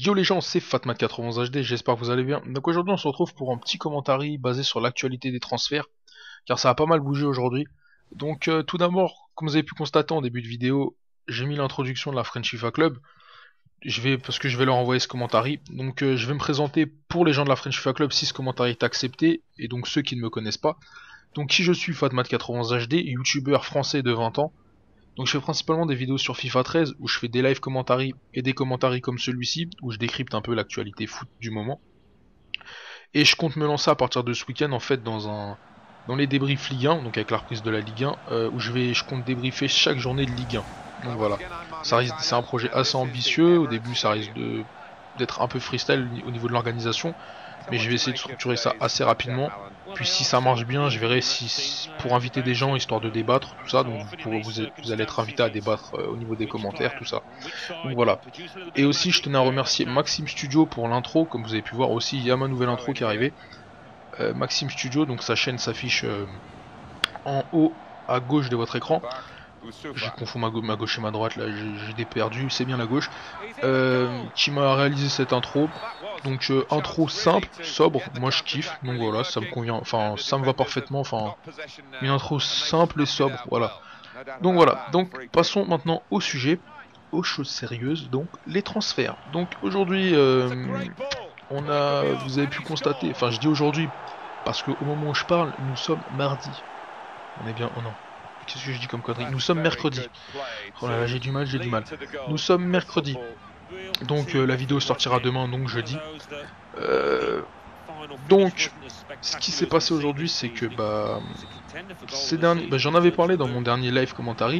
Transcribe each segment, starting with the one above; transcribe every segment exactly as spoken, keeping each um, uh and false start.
Yo les gens, c'est Fatmat quatre-vingts H D, j'espère que vous allez bien. Donc aujourd'hui on se retrouve pour un petit commentaire basé sur l'actualité des transferts, car ça a pas mal bougé aujourd'hui. Donc euh, tout d'abord, comme vous avez pu constater en début de vidéo, j'ai mis l'introduction de la French FIFA Club. Je vais, parce que je vais leur envoyer ce commentaire. Donc euh, je vais me présenter pour les gens de la French FIFA Club si ce commentaire est accepté, et donc ceux qui ne me connaissent pas. Donc qui je suis, Fatmat quatre-vingts H D, youtubeur français de vingt ans. Donc je fais principalement des vidéos sur FIFA treize où je fais des live commentaires et des commentaires comme celui-ci où je décrypte un peu l'actualité foot du moment. Et je compte me lancer à partir de ce week-end en fait dans un dans les débriefs Ligue un, donc avec la reprise de la Ligue un, euh, où je vais je compte débriefer chaque journée de Ligue un. Donc voilà, ça risque c'est un projet assez ambitieux. Au début ça risque de d'être un peu freestyle au niveau de l'organisation, mais je vais essayer de structurer ça assez rapidement. Puis si ça marche bien, je verrai si pour inviter des gens histoire de débattre, tout ça. Donc vous, pourrez, vous, vous allez être invité à débattre euh, au niveau des commentaires, tout ça. Donc voilà. Et aussi je tenais à remercier Maxime Studio pour l'intro. Comme vous avez pu voir aussi, il y a ma nouvelle intro qui est arrivée. Euh, Maxime Studio, donc sa chaîne s'affiche euh, en haut à gauche de votre écran. Je confonds ma, ma gauche et ma droite, là j'ai des perdus, c'est bien la gauche. Euh, qui m'a réalisé cette intro. Donc euh, intro simple, sobre, moi je kiffe, donc voilà, ça me convient, enfin ça me va parfaitement, enfin une intro simple et sobre, voilà. Donc voilà, donc passons maintenant au sujet, aux choses sérieuses, donc les transferts. Donc aujourd'hui, euh, on a, vous avez pu constater, enfin je dis aujourd'hui, parce qu'au moment où je parle, nous sommes mardi. On est bien, oh non. Qu'est-ce que je dis comme connerie? Nous sommes mercredi. Oh là là, j'ai du mal, j'ai du mal. Nous sommes mercredi. Donc euh, la vidéo sortira demain, donc jeudi. Euh, donc, ce qui s'est passé aujourd'hui, c'est que bah, ces derniers, bah, j'en avais parlé dans mon dernier live commentary.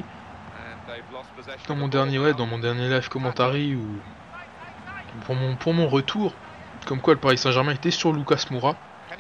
Dans mon dernier, ouais, dans mon dernier live commentary où pour mon pour mon retour, comme quoi le Paris Saint-Germain était sur Lucas Moura.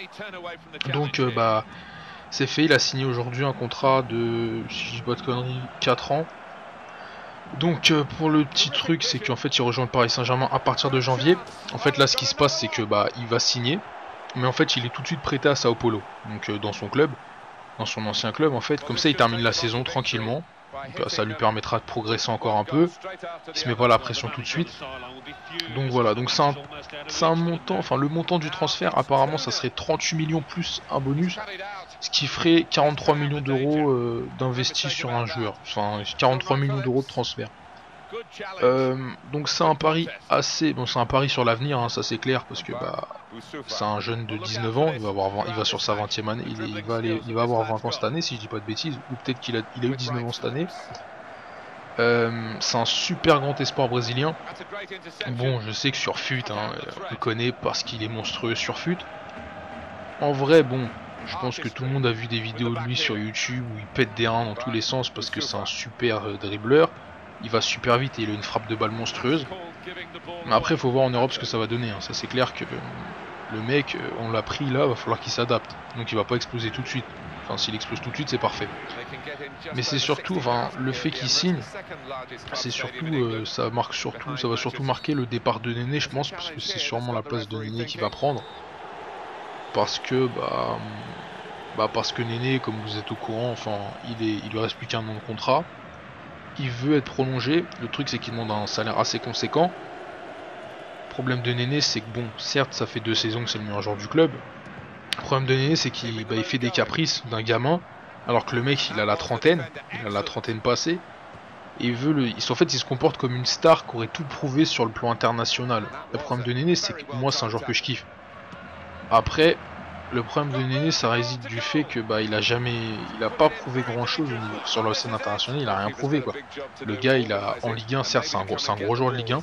Donc euh, bah. C'est fait, il a signé aujourd'hui un contrat de, si je dis pas de conneries, quatre ans. Donc euh, pour le petit truc, c'est qu'en fait il rejoint le Paris Saint-Germain à partir de janvier. En fait là ce qui se passe c'est que bah il va signer, mais en fait il est tout de suite prêté à Sao Paulo, donc euh, dans son club, dans son ancien club en fait. Comme ça il termine la saison tranquillement. Donc, euh, ça lui permettra de progresser encore un peu. Il se met pas la pression tout de suite. Donc voilà, donc c'est un, un montant, enfin le montant du transfert apparemment ça serait trente-huit millions plus un bonus, ce qui ferait quarante-trois millions d'euros euh, d'investis sur un joueur, enfin quarante-trois millions d'euros de transfert. Euh, donc c'est un pari assez, bon c'est un pari sur l'avenir, hein, ça c'est clair, parce que bah c'est un jeune de dix-neuf ans, il va avoir vingt, il va sur sa vingtième année, il, est, il va aller, il va avoir vingt ans cette année si je dis pas de bêtises, ou peut-être qu'il a, il a eu dix-neuf ans cette année. Euh, c'est un super grand espoir brésilien. Bon, je sais que sur Fut, hein, on le connaît parce qu'il est monstrueux sur Fut. En vrai, bon, je pense que tout le monde a vu des vidéos de lui sur YouTube où il pète des reins dans tous les sens parce que c'est un super euh, dribbleur. Il va super vite et il a une frappe de balle monstrueuse. Mais après, il faut voir en Europe ce que ça va donner. Hein. Ça, c'est clair que euh, le mec, euh, on l'a pris là, il va falloir qu'il s'adapte. Donc il va pas exploser tout de suite. Enfin, s'il explose tout de suite, c'est parfait. Mais c'est surtout, enfin, le fait qu'il signe, c'est surtout, euh, ça marque surtout, ça va surtout marquer le départ de Néné, je pense, parce que c'est sûrement la place de Néné qui va prendre. Parce que, bah, bah, parce que Néné, comme vous êtes au courant, enfin, il est, il lui reste plus qu'un an de contrat. Il veut être prolongé. Le truc, c'est qu'il demande un salaire assez conséquent. Le problème de Néné, c'est que bon, certes, ça fait deux saisons que c'est le meilleur joueur du club. Le problème de Néné, c'est qu'il bah, il fait des caprices d'un gamin, alors que le mec, il a la trentaine, il a la trentaine passée, et il veut le, il, en fait, il se comporte comme une star qui aurait tout prouvé sur le plan international. Le problème de Néné, c'est que moi, c'est un joueur que je kiffe. Après, le problème de Néné, ça réside du fait que bah, il a jamais, il a pas prouvé grand chose sur la scène internationale, il a rien prouvé quoi. Le gars, il a en Ligue un, certes, c'est un gros, c'est un gros joueur de Ligue un.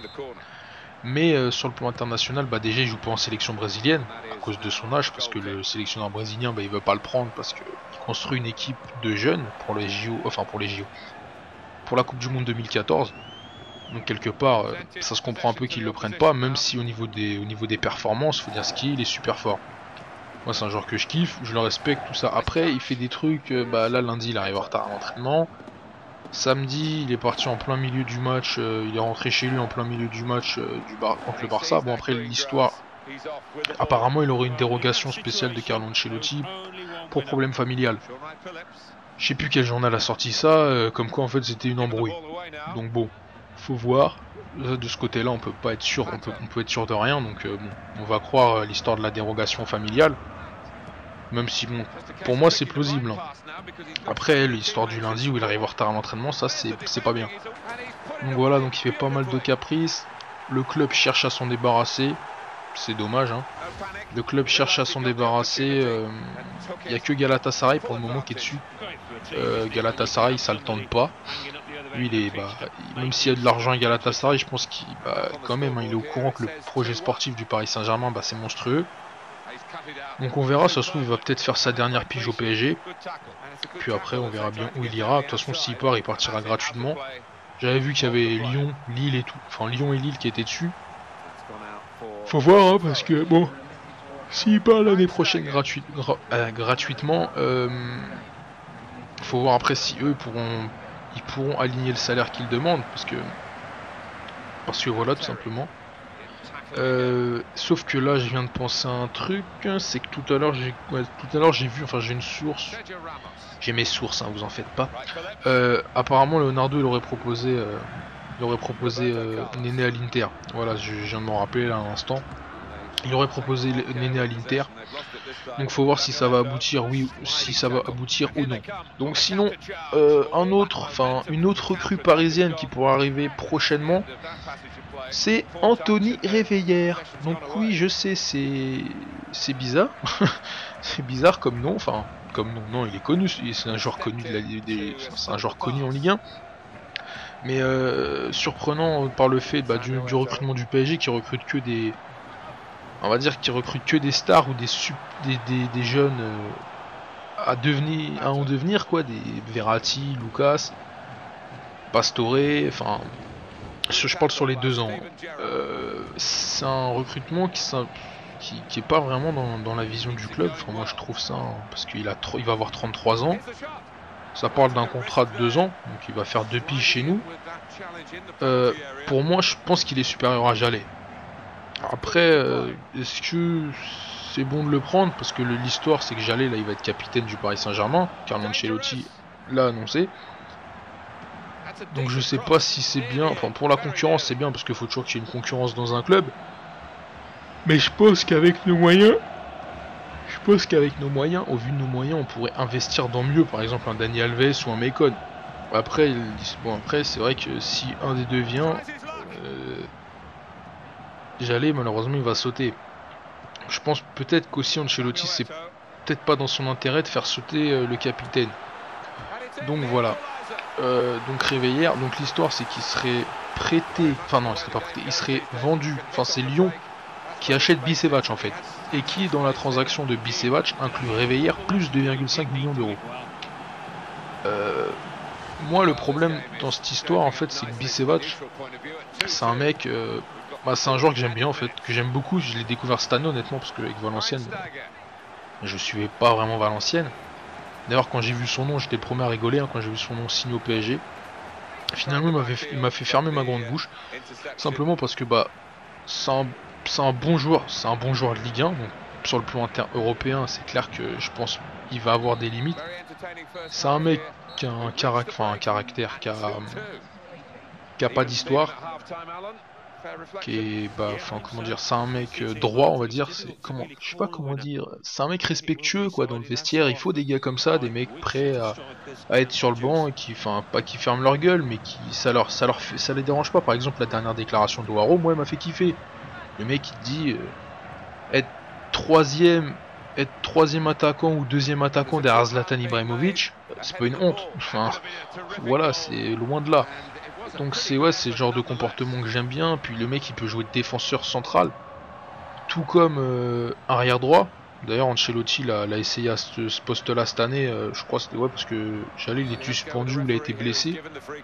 Mais euh, sur le plan international, bah déjà il joue pas en sélection brésilienne à cause de son âge, parce que le sélectionneur brésilien bah, il veut pas le prendre parce qu'il construit une équipe de jeunes pour les J O, enfin pour les J O, pour la Coupe du Monde deux mille quatorze. Donc quelque part, euh, ça se comprend un peu qu'ils le prennent pas, même si au niveau des, au niveau des performances, faut dire ce qu'il est super fort. Moi c'est un joueur que je kiffe, je le respecte, tout ça. Après il fait des trucs, euh, bah là lundi il arrive en retard à l'entraînement. Samedi, il est parti en plein milieu du match, euh, il est rentré chez lui en plein milieu du match euh, du Bar contre le Barça. Bon après l'histoire, apparemment il aurait une dérogation spéciale de Carlo Ancelotti pour problème familial. Je sais plus quel journal a sorti ça, euh, comme quoi en fait c'était une embrouille. Donc bon, faut voir. De ce côté-là, on peut pas être sûr, on peut, on peut être sûr de rien, donc euh, bon, on va croire l'histoire de la dérogation familiale. Même si, bon, pour moi, c'est plausible. Hein. Après, l'histoire du lundi où il arrive en retard à l'entraînement, ça, c'est pas bien. Donc voilà, donc il fait pas mal de caprices. Le club cherche à s'en débarrasser. C'est dommage, hein. Le club cherche à s'en débarrasser. Il euh, n'y a que Galatasaray pour le moment qui est dessus. Euh, Galatasaray, ça le tente pas. Lui, il est, bah, même s'il y a de l'argent à Galatasaray, je pense qu'il, bah, quand même, hein, il est au courant que le projet sportif du Paris Saint-Germain, bah, c'est monstrueux. Donc on verra, ça se trouve, il va peut-être faire sa dernière pige au P S G. Puis après, on verra bien où il ira. De toute façon, s'il part, il partira gratuitement. J'avais vu qu'il y avait Lyon, Lille et tout, enfin Lyon et Lille qui étaient dessus. Faut voir, hein, parce que bon, s'il part l'année prochaine gratuit, gra euh, gratuitement, euh, faut voir après si eux pourront, ils pourront aligner le salaire qu'ils demandent, parce que, parce que voilà, tout simplement. Euh, sauf que là, je viens de penser à un truc, c'est que tout à l'heure, j'ai, ouais, tout à l'heure, j'ai vu, enfin, j'ai une source, j'ai mes sources, hein, vous en faites pas. Euh, apparemment, Leonardo, il aurait proposé, euh, il aurait proposé euh, Néné à l'Inter. Voilà, je, je viens de m'en rappeler là à l'instant. Il aurait proposé Néné à l'Inter. Donc, faut voir si ça va aboutir, oui, si ça va aboutir ou non. Donc, sinon, euh, un autre, enfin, une autre recrue parisienne qui pourra arriver prochainement. C'est Anthony Réveillère. Donc oui, je sais, c'est c'est bizarre. C'est bizarre comme nom, enfin comme nom, non, il est connu, c'est un joueur connu de la des... c'est un joueur connu en Ligue un. Mais euh, surprenant par le fait bah, du, du recrutement du P S G qui recrute que des on va dire qui recrute que des stars ou des sub... des, des, des jeunes euh, à devenir à en devenir quoi, des Verratti, Lucas, Pastore, enfin je parle sur les deux ans. Euh, c'est un recrutement qui, ça, qui, qui est pas vraiment dans, dans la vision du club. Enfin, moi je trouve ça, hein, parce qu'il a il va avoir trente-trois ans. Ça parle d'un contrat de deux ans, donc il va faire deux piges chez nous. Euh, pour moi, je pense qu'il est supérieur à Jallet. Après, euh, est-ce que c'est bon de le prendre? Parce que l'histoire, c'est que Jallet, là, il va être capitaine du Paris Saint-Germain. Carlo Ancelotti l'a annoncé. Donc je sais pas si c'est bien, enfin pour la concurrence c'est bien parce qu'il faut toujours qu'il y ait une concurrence dans un club. Mais je pense qu'avec nos moyens, je pense qu'avec nos moyens, au vu de nos moyens, on pourrait investir dans mieux, par exemple un Dani Alves ou un Maicon. Après, bon après c'est vrai que si un des deux vient, euh, Jallet malheureusement il va sauter. Je pense peut-être qu'aussi Ancelotti c'est peut-être pas dans son intérêt de faire sauter euh, le capitaine. Donc voilà. Euh, donc Réveillère, donc l'histoire c'est qu'il serait prêté, enfin non il serait pas prêté, il serait vendu, enfin c'est Lyon qui achète Bisevac en fait, et qui dans la transaction de Bisevac inclut Réveillère plus deux virgule cinq millions d'euros. Euh, moi le problème dans cette histoire en fait c'est que Bisevac c'est un mec, euh, bah, c'est un joueur que j'aime bien en fait, que j'aime beaucoup, je l'ai découvert cette année honnêtement parce qu'avec Valenciennes, je suivais pas vraiment Valenciennes. D'ailleurs quand j'ai vu son nom j'étais le premier à rigoler hein, quand j'ai vu son nom signé au P S G. Finalement il m'a fait, fait fermer ma grande bouche. Simplement parce que bah c'est un, un bon joueur, c'est un bon joueur de Ligue un. Donc, sur le plan inter-européen c'est clair que je pense qu'il va avoir des limites. C'est un mec qui a un, carac enfin, un caractère, qui a, qui a pas d'histoire. Qui est bah enfin comment dire, c'est un mec droit on va dire, c'est comment je sais pas comment dire, c'est un mec respectueux quoi dans le vestiaire, il faut des gars comme ça, des mecs prêts à, à être sur le banc et qui enfin pas qui ferment leur gueule mais qui ça leur ça leur fait, ça les dérange pas. Par exemple la dernière déclaration de Waro, moi elle m'a fait kiffer. Le mec il dit euh, être troisième être troisième attaquant ou deuxième attaquant derrière Zlatan Ibrahimovic, c'est pas une honte. Enfin voilà, c'est loin de là. Donc c'est ouais, c'est le genre de comportement que j'aime bien. Puis le mec il peut jouer défenseur central, tout comme euh, arrière droit. D'ailleurs Ancelotti l'a essayé à ce, ce poste là cette année, euh, je crois c'était ouais parce que Jallet il est suspendu, il a été blessé.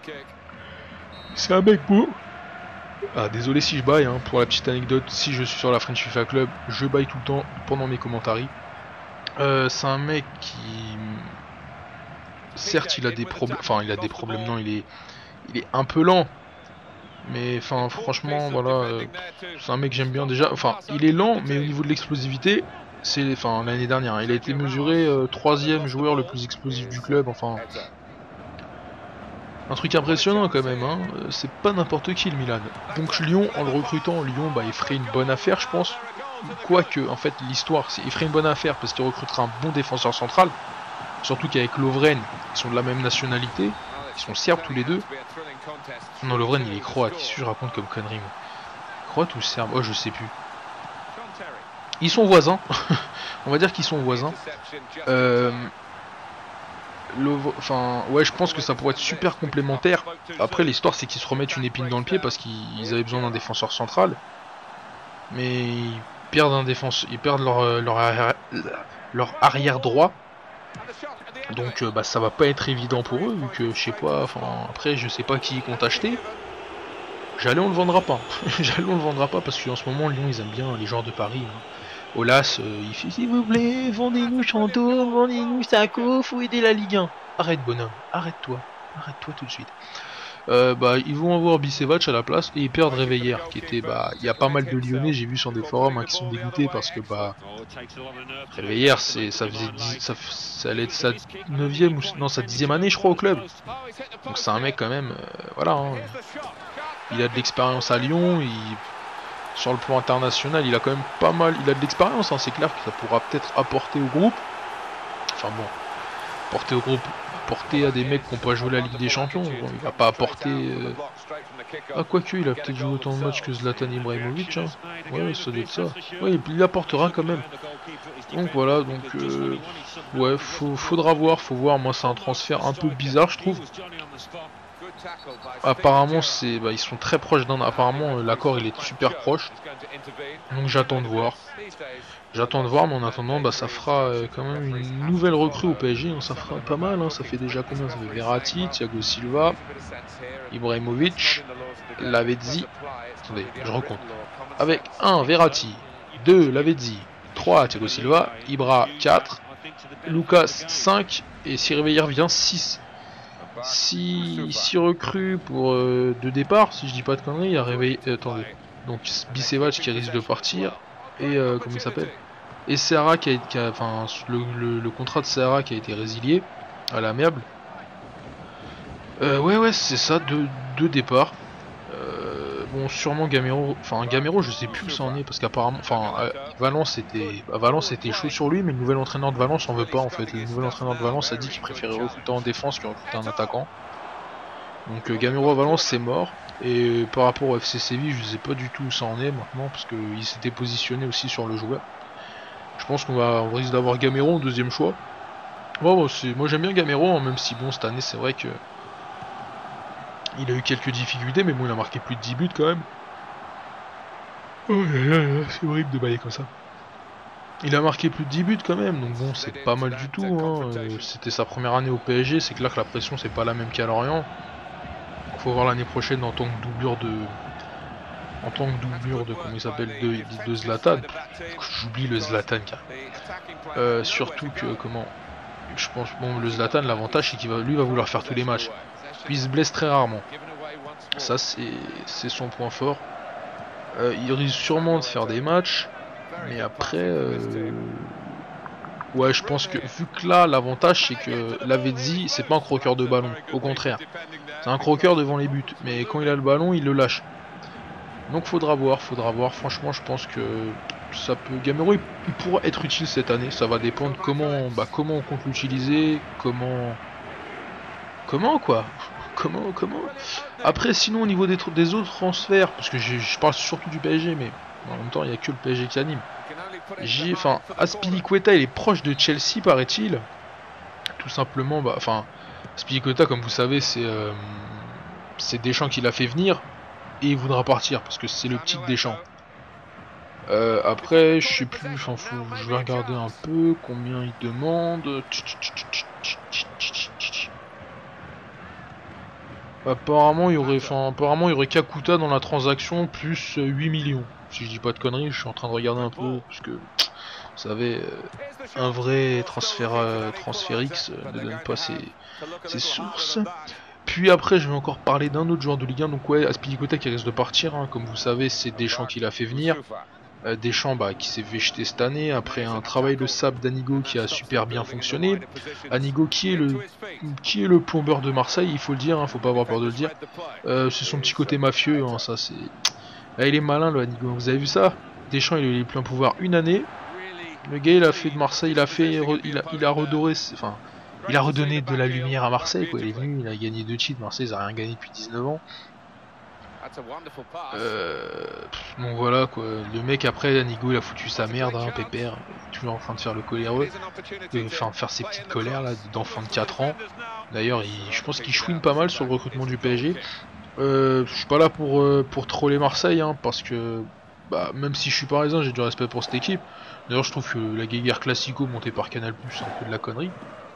C'est un mec beau. Ah désolé si je baille hein, pour la petite anecdote, si je suis sur la French FIFA Club, je baille tout le temps pendant mes commentaires. Euh, c'est un mec qui certes il a des problèmes, enfin il a des problèmes non il est il est un peu lent, mais enfin franchement voilà, euh, c'est un mec que j'aime bien déjà. Enfin il est lent mais au niveau de l'explosivité c'est enfin l'année dernière il a été mesuré euh, troisième joueur le plus explosif du club. Enfin Un truc impressionnant quand même, hein. C'est pas n'importe qui le Milan. Donc Lyon, en le recrutant, Lyon bah, il ferait une bonne affaire je pense. Quoique, en fait, l'histoire, c'est il ferait une bonne affaire parce qu'il recrutera un bon défenseur central. Surtout qu'avec Lovren, ils sont de la même nationalité. Ils sont serbes tous les deux. Non, Lovren il est croate, qu'est-ce que je raconte comme connerie moi. Croate ou serbe? Oh, je sais plus. Ils sont voisins. On va dire qu'ils sont voisins. Euh... Le... Enfin, ouais, je pense que ça pourrait être super complémentaire. Après, l'histoire, c'est qu'ils se remettent une épine dans le pied parce qu'ils avaient besoin d'un défenseur central. Mais ils perdent un défenseur, ils perdent leur, leur, arrière... leur arrière droit. Donc, euh, bah, ça va pas être évident pour eux, vu que je sais pas. Enfin, après, je sais pas qui ils comptent acheter. J'allais, on le vendra pas. J'allais, on le vendra pas parce qu'en ce moment, Lyon, ils aiment bien les joueurs de Paris. Hein. Olas, euh, il fait s'il vous plaît, vendez-nous Chanto, vendez-nous Sako, faut aider la Ligue un. Arrête bonhomme, arrête-toi, arrête-toi tout de suite. Euh, bah ils vont avoir Bisevac à la place et ils perdent Réveillère qui était bah il y a pas mal de Lyonnais j'ai vu sur des forums hein, qui sont dégoûtés parce que bah Réveillère c'est ça faisait dix, ça, ça allait être sa neuvième ou non sa dixième année je crois au club. Donc c'est un mec quand même euh, voilà hein. Il a de l'expérience à Lyon, il sur le plan international, il a quand même pas mal, il a de l'expérience, hein, c'est clair que ça pourra peut-être apporter au groupe. Enfin bon, apporter au groupe, apporter à des mecs qui n'ont pas joué la Ligue des Champions. Bon, il va pas apporter. Euh... Ah, quoique, il a peut-être joué autant de matchs que Zlatan Ibrahimovic. Hein. Ouais, ça doit être ça. Ouais, il apportera quand même. Donc voilà, donc. Euh... Ouais, faut, faudra voir, faut voir. Moi, c'est un transfert un peu bizarre, je trouve. Apparemment c'est bah, ils sont très proches d'un apparemment euh, l'accord il est super proche donc j'attends de voir j'attends de voir mais en attendant bah, ça fera euh, quand même une nouvelle recrue au P S G hein, ça fera pas mal hein, ça fait déjà combien ça fait Verratti, Thiago Silva, Ibrahimovic, Lavezzi, attendez je recompte avec un Verratti, deux Lavezzi, trois Thiago Silva, Ibra quatre, Lucas cinq et si Réveillère vient six. Si, si recrues pour euh, deux départs, si je dis pas de conneries, il y a réveillé. Euh, attendez. Donc Bisevac qui risque de partir. Et euh, comment il s'appelle? Et Serra qui a, qui a enfin le, le, le contrat de Serra qui a été résilié à l'amiable. Euh, ouais ouais c'est ça, deux, deux départs. Euh, bon sûrement Gamero. Enfin Gamero je sais plus où ça en est parce qu'apparemment. Enfin euh, Valence était. Bah, Valence était chaud sur lui mais le nouvel entraîneur de Valence en veut pas en fait. Le nouvel entraîneur de Valence a dit qu'il préférait recruter en défense que recruter un attaquant. Donc euh, Gamero à Valence c'est mort. Et euh, par rapport au F C Séville je sais pas du tout où ça en est maintenant parce qu'il s'était positionné aussi sur le joueur. Je pense qu'on va on risque d'avoir Gamero en deuxième choix. Bon, bon, moi j'aime bien Gamero hein, même si bon cette année c'est vrai que il a eu quelques difficultés, mais bon, il a marqué plus de dix buts quand même. Oh là là, c'est horrible de bailler comme ça. Il a marqué plus de dix buts quand même, donc bon, c'est pas mal du tout. Hein. Euh, C'était sa première année au P S G, c'est clair que la pression, c'est pas la même qu'à Lorient. Faut voir l'année prochaine en tant que doublure de. En tant que doublure de. Comment il s'appelle de, de Zlatan. J'oublie le Zlatan car. Euh, surtout que, comment. Je pense, bon, le Zlatan, l'avantage, c'est qu'il va, lui, va vouloir faire tous les matchs. Puis il se blesse très rarement. Ça c'est son point fort. Euh, il risque sûrement de faire des matchs. Mais après... Euh... Ouais je pense que vu que là l'avantage c'est que Lavezzi c'est pas un croqueur de ballon. Au contraire. C'est un croqueur devant les buts. Mais quand il a le ballon il le lâche. Donc faudra voir, faudra voir. Franchement je pense que ça peut. Gamero il, il pourra être utile cette année. Ça va dépendre comment, bah, comment on compte l'utiliser. Comment... Comment quoi Comment, comment Après, sinon, au niveau des, des autres transferts, parce que je parle surtout du P S G, mais en même temps, il n'y a que le P S G qui anime. J'ai, enfin, Azpilicueta, il est proche de Chelsea, paraît-il. Tout simplement, bah, enfin, Azpilicueta, comme vous savez, c'est euh, c'est Deschamps qui l'a fait venir, et il voudra partir, parce que c'est le petit Deschamps. Euh, après, je sais plus, enfin, faut, je vais regarder un peu combien il demande. Apparemment il y aurait enfin apparemment il y aurait Kakuta dans la transaction plus huit millions. Si je dis pas de conneries, je suis en train de regarder un peu parce que vous savez un vrai transfert euh, transfert X euh, ne donne pas ses, ses sources. Puis après je vais encore parler d'un autre joueur de Ligue un, donc ouais Azpilicueta qui risque de partir, hein. Comme vous savez c'est Deschamps qui l'a fait venir. Euh, Deschamps bah, qui s'est fait jeter cette année après un travail de sable d'Anigo qui a super bien fonctionné. Anigo qui est le qui est le plombeur de Marseille, il faut le dire, hein, faut pas avoir peur de le dire. Euh, c'est son petit côté mafieux, hein, ça c'est. Là, il est malin le Anigo, vous avez vu ça? Deschamps il a eu les pleins pouvoirs une année. Le gars il a fait de Marseille, il a fait, il a, il a redoré, enfin, il a redonné de la lumière à Marseille quoi. Il est venu, il a gagné deux titres. Marseille ils a rien gagné depuis dix-neuf ans. Euh, donc voilà quoi, le mec après Anigo il a foutu sa merde, hein, Pépère, toujours en train de faire le coléreux, de, enfin de faire ses petites colères là d'enfant de quatre ans. D'ailleurs je pense qu'il chouine pas mal sur le recrutement du P S G. Euh, je suis pas là pour, euh, pour troller Marseille hein, parce que bah, même si je suis parisien j'ai du respect pour cette équipe. D'ailleurs je trouve que la guéguerre classico montée par Canal Plus c'est un peu de la connerie.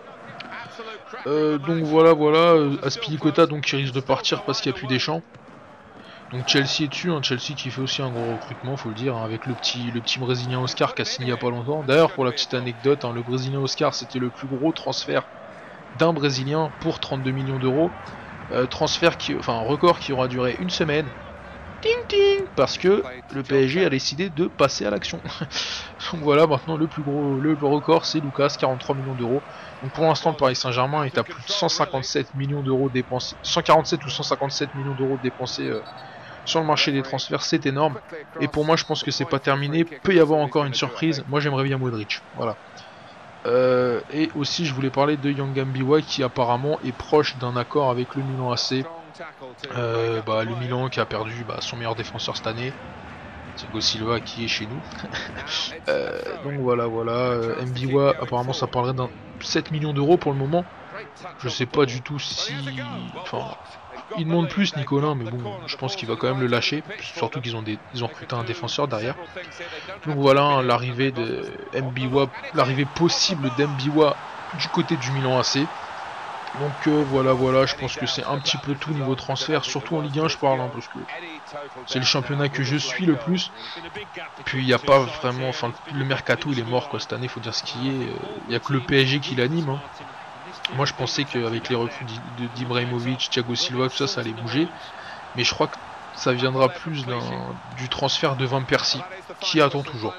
Euh, donc voilà voilà, euh, Aspilicueta donc qui risque de partir parce qu'il n'y a plus Deschamps. Donc Chelsea est dessus, hein, Chelsea qui fait aussi un gros recrutement, faut le dire, hein, avec le petit, le petit Brésilien Oscar qui a signé il y a pas longtemps. D'ailleurs, pour la petite anecdote, hein, le Brésilien Oscar c'était le plus gros transfert d'un Brésilien pour trente-deux millions d'euros. Euh, transfert qui, enfin un record qui aura duré une semaine. Ting ting, parce que le P S G a décidé de passer à l'action. Donc voilà, maintenant le plus gros, le record c'est Lucas, quarante-trois millions d'euros. Donc pour l'instant le Paris Saint-Germain est à plus de cent cinquante-sept millions d'euros dépensés, cent quarante-sept ou cent cinquante-sept millions d'euros dépensés. Euh, sur le marché des transferts, c'est énorme. Et pour moi, je pense que c'est pas terminé. Peut y avoir encore une surprise. Moi, j'aimerais bien Modric. Voilà. Euh, et aussi, je voulais parler de Yang Mbiwa qui apparemment est proche d'un accord avec le Milan A C. Euh, bah, le Milan qui a perdu bah, son meilleur défenseur cette année, Thiago Silva qui est chez nous. euh, donc voilà, voilà. Euh, Mbiwa, apparemment, ça parlerait d'un sept millions d'euros pour le moment. Je sais pas du tout si. Enfin. Il demande plus Nicolas, mais bon, je pense qu'il va quand même le lâcher, surtout qu'ils ont des, ils ont recruté un défenseur derrière. Donc voilà, hein, l'arrivée de Mbiwa, l'arrivée possible d'Mbiwa du côté du Milan A C. Donc euh, voilà, voilà, je pense que c'est un petit peu tout niveau transfert, surtout en Ligue un je parle, hein, parce que c'est le championnat que je suis le plus. Puis il n'y a pas vraiment, enfin le mercato il est mort quoi cette année, faut dire ce qui est. Il n'y a que le P S G qui l'anime. Hein. Moi je pensais qu'avec les recrues d'Ibrahimovic, Thiago Silva, tout ça, ça allait bouger. Mais je crois que ça viendra plus du transfert de Van Persie, qui attend toujours.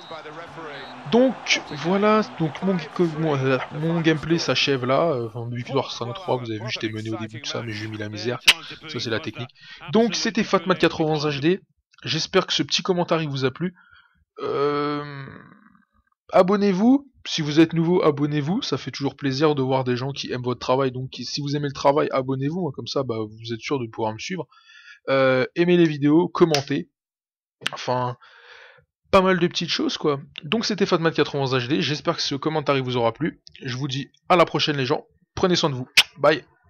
Donc voilà, donc mon, mon, mon gameplay s'achève là. Enfin, victoire cinq trois, vous avez vu, j'étais mené au début de ça, mais j'ai mis la misère. Ça c'est la technique. Donc c'était Fatmat quatre-vingts H D. J'espère que ce petit commentaire il vous a plu. Euh... Abonnez-vous. Si vous êtes nouveau, abonnez-vous, ça fait toujours plaisir de voir des gens qui aiment votre travail, donc si vous aimez le travail, abonnez-vous, hein, comme ça bah, vous êtes sûr de pouvoir me suivre. Euh, aimez les vidéos, commentez, enfin, pas mal de petites choses quoi. Donc c'était Fatmat quatre-vingts H D, j'espère que ce commentaire vous aura plu, je vous dis à la prochaine les gens, prenez soin de vous, bye.